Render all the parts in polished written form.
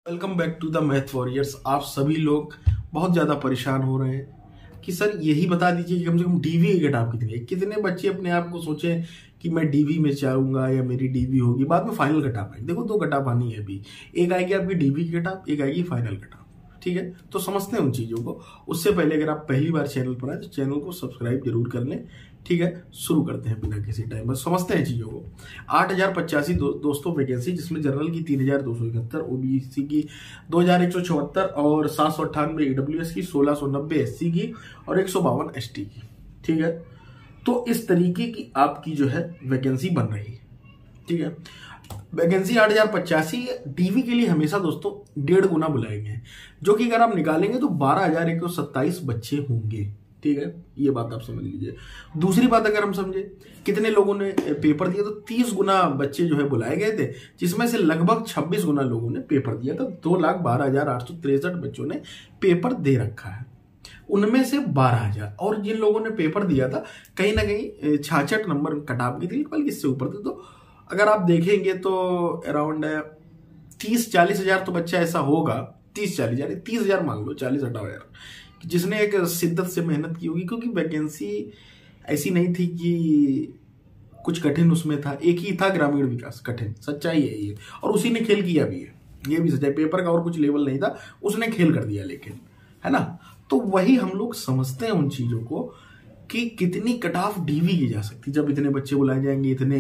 Welcome back to the math warriors. आप सभी लोग बहुत ज़्यादा परेशान हो रहे हैं कि सर यही बता दीजिए कि कम से कम डीवी की कट ऑफ कितनी है। कितने बच्चे अपने आप को सोचें कि मैं डीवी में चाहूंगा या मेरी डीवी होगी, बाद में फाइनल कट ऑफ आएगी। देखो दो कट ऑफ आनी है अभी, एक आएगी आपकी डीवी की कट ऑफ, एक आएगी फाइनल कट ऑफ। ठीक है, तो समझते हैं उन चीज़ों को। उससे पहले अगर आप पहली बार चैनल पर आए तो चैनल को सब्सक्राइब जरूर कर लें। ठीक है, शुरू करते हैं बिना किसी टाइम, बस समझते हैं चीज़ों को। 8085 दोस्तों वैकेंसी, जिसमें जनरल की 3271, ओबीसी की 2174 और 798 ईडब्ल्यूएस की, 1690 एससी की और 152 एसटी की। ठीक है, तो इस तरीके की आपकी जो है वैकेंसी बन रही है। ठीक है, वैकेंसी 8085 डीवी के लिए हमेशा दोस्तों 1.5 गुना बुलाए गए हैं, जो कि अगर आप निकालेंगे तो 12,127 बच्चे होंगे। ठीक है, ये बात आप समझ लीजिए। दूसरी बात अगर हम समझे कितने लोगों ने पेपर दिया, तो 30 गुना बच्चे जो है बुलाए गए थे, जिसमें से लगभग 26 गुना लोगों ने पेपर दिया था। 2,12,863 बच्चों ने पेपर दे रखा है, उनमें से 12,000 और जिन लोगों ने पेपर दिया था कहीं ना कहीं 66 नंबर कटाव की थी, बल्कि इससे ऊपर थे। तो अगर आप देखेंगे तो अराउंड 30-40 हजार तो बच्चा ऐसा होगा, 30-40 यानी 30,000 मान लो, 40 हटाओ यार, जिसने एक शिद्दत से मेहनत की होगी। क्योंकि वैकेंसी ऐसी नहीं थी कि कुछ कठिन उसमें था, एक ही था ग्रामीण विकास कठिन, सच्चाई है ये, और उसी ने खेल किया भी है, ये भी सच्चाई। पेपर का और कुछ लेवल नहीं था, उसने खेल कर दिया, लेकिन है ना। तो वही हम लोग समझते हैं उन चीजों को कि कितनी कट ऑफ डीवी की जा सकती, जब इतने बच्चे बुलाए जाएंगे। इतने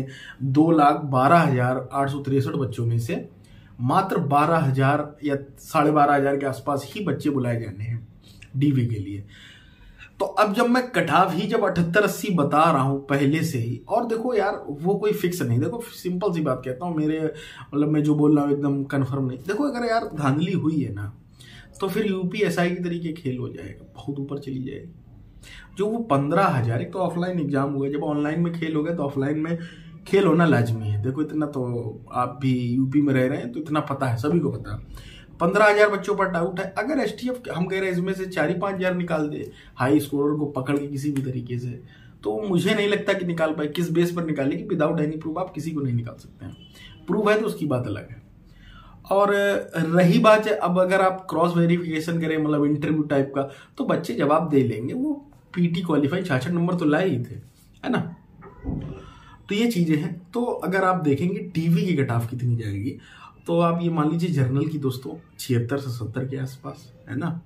2,12,863 बच्चों में से मात्र 12,000 या 12,500 के आसपास ही बच्चे बुलाए जाने हैं डीवी के लिए। तो अब जब मैं कट ऑफ ही जब 78-80 बता रहा हूं पहले से ही, और देखो यार वो कोई फिक्स नहीं, देखो सिंपल सी बात कहता हूं, मेरे मतलब मैं जो बोल रहा हूं एकदम कंफर्म नहीं। देखो अगर यार धांधली हुई है ना, तो फिर यूपीएसआई की तरीके खेल हो जाएगा, बहुत ऊपर चली जाएगी। जो वो 15,000, एक तो ऑफलाइन एग्जाम हुए, जब ऑनलाइन में खेल हो गया तो ऑफलाइन में खेल होना लाजमी है। देखो इतना तो आप भी यूपी में रह रहे हैं तो इतना पता है, सभी को पता है। 15,000 बच्चों पर डाउट है, अगर एसटीएफ हम कह रहे हैं इसमें से 4-5 हजार निकाल दे हाई स्कोरर को पकड़ के किसी भी तरीके से, तो मुझे नहीं लगता कि निकाल पाए। किस बेस पर निकालेगी, विदाउट एनी प्रूफ आप किसी को नहीं निकाल सकते हैं। प्रूफ है तो उसकी बात अलग है। और रही बात है, अब अगर आप क्रॉस वेरिफिकेशन करें, मतलब इंटरव्यू टाइप का, तो बच्चे जवाब दे लेंगे। वो पीटी क्वालिफाई 66 नंबर तो लाए ही थे, है ना। तो ये चीजें हैं। तो अगर आप देखेंगे डीवी की कट ऑफ कितनी जाएगी, तो आप ये मान लीजिए जनरल की दोस्तों 76 से 70 के आसपास, है ना।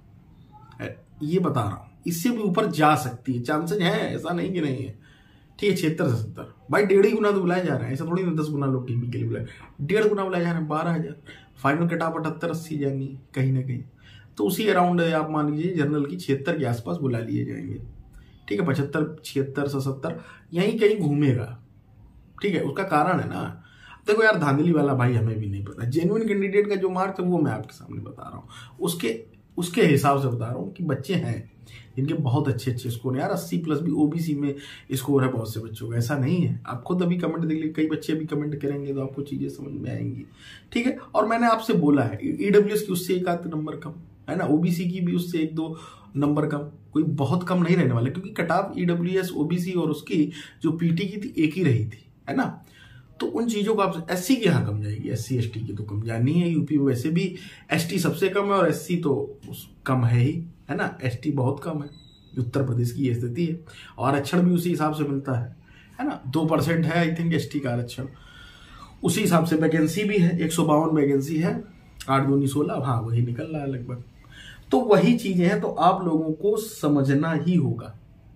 ये बता रहा हूं, इससे भी ऊपर जा सकती है, चांसेस है, ऐसा नहीं कि नहीं है। ठीक है, 76 से 70 भाई 1.5 गुना तो बुलाया जा रहा है, ऐसा थोड़ी ना 10 गुना लोग टीवी के लिए बुलाए, 1.5 गुना बुलाया जा रहा है। 12,000 फाइनल कट ऑफ 78-80 जानी कहीं ना कहीं, तो उसी अराउंड आप मान लीजिए जनरल की 76 के आसपास बुला लिए जाएंगे। ठीक है, 75, 76 से 70 यहीं कहीं घूमेगा। ठीक है, उसका कारण है ना, देखो यार धांधली वाला भाई हमें भी नहीं पता। जेन्युइन कैंडिडेट का जो मार्क्स है वो मैं आपके सामने बता रहा हूँ, उसके हिसाब से बता रहा हूँ कि बच्चे हैं जिनके बहुत अच्छे अच्छे स्कोर है यार। 80+ भी ओबीसी में स्कोर है बहुत से बच्चों का, ऐसा नहीं है। आप खुद अभी कमेंट देख लीजिए, कई बच्चे अभी कमेंट करेंगे तो आपको चीजें समझ में आएंगी। ठीक है, और मैंने आपसे बोला है ईडब्ल्यूएस की उससे 1-8 नंबर कम, है ना। ओबीसी की भी उससे 1-2 नंबर कम, कोई बहुत कम नहीं रहने वाला, क्योंकि कट ऑफ ईडब्ल्यूएस ओबीसी और उसकी जो पीटी की थी एक ही रही थी, है ना। तो उन चीजों को आप एससी की यहाँ कम जाएगी, एससी एसटी की तो कम जानी है। यूपी में वैसे भी एसटी सबसे कम है और एससी तो कम है ही, है ना। एसटी बहुत कम है, उत्तर प्रदेश की ये स्थिति है। और आरक्षण भी उसी हिसाब से मिलता है ना। 2% है आई थिंक एसटी का आरक्षण, उसी हिसाब से वैकेंसी भी है। 152 वैकेंसी है, 8 दूनी 16, हाँ वही निकल रहा है लगभग। तो वही चीजें हैं, तो आप लोगों को समझना ही होगा,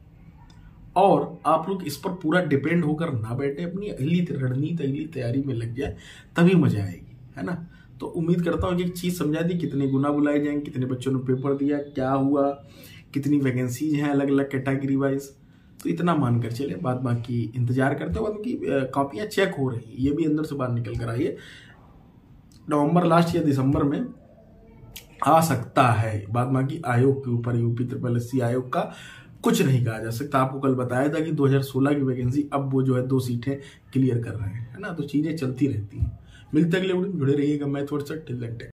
और आप लोग इस पर पूरा डिपेंड होकर ना बैठे, अपनी अगली रणनीति अगली तैयारी में लग जाए, तभी मजा आएगी, है ना। तो उम्मीद करता हूँ कि एक चीज समझा दी, कितने गुना बुलाए जाएंगे, कितने बच्चों ने पेपर दिया, क्या हुआ, कितनी वैकेंसीज हैं अलग अलग कैटेगरी वाइज, तो इतना मानकर चले। बाद बाकी इंतजार करते हो, बाकी कॉपियां चेक हो रही है, ये भी अंदर से बाहर निकल कर आई है। नवंबर लास्ट या दिसंबर में आ सकता है। बाद बाकी आयोग के ऊपर, यूपी SSC आयोग का कुछ नहीं कहा जा सकता। आपको कल बताया था कि 2016 की वैकेंसी अब वो जो है 2 सीटें क्लियर कर रहे हैं, है ना। तो चीजें चलती रहती हैं। मिलते अगले वीडियो में, जुड़े रहिएगा मैथ वर्सेस टिल दैन।